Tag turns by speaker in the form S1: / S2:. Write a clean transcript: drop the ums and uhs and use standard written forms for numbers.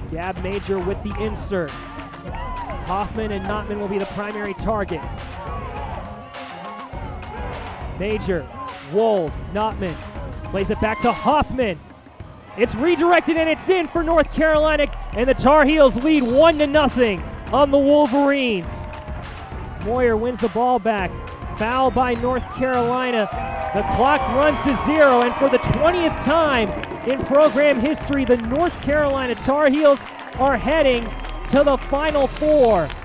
S1: Gab Major with the insert. Hoffman and Notman will be the primary targets. Major, Wold, Notman, plays it back to Hoffman. It's redirected and it's in for North Carolina, and the Tar Heels lead 1-0 on the Wolverines. Moyer wins the ball back. Foul by North Carolina. The clock runs to 0, and for the 20th time in program history, the North Carolina Tar Heels are heading to the Final Four.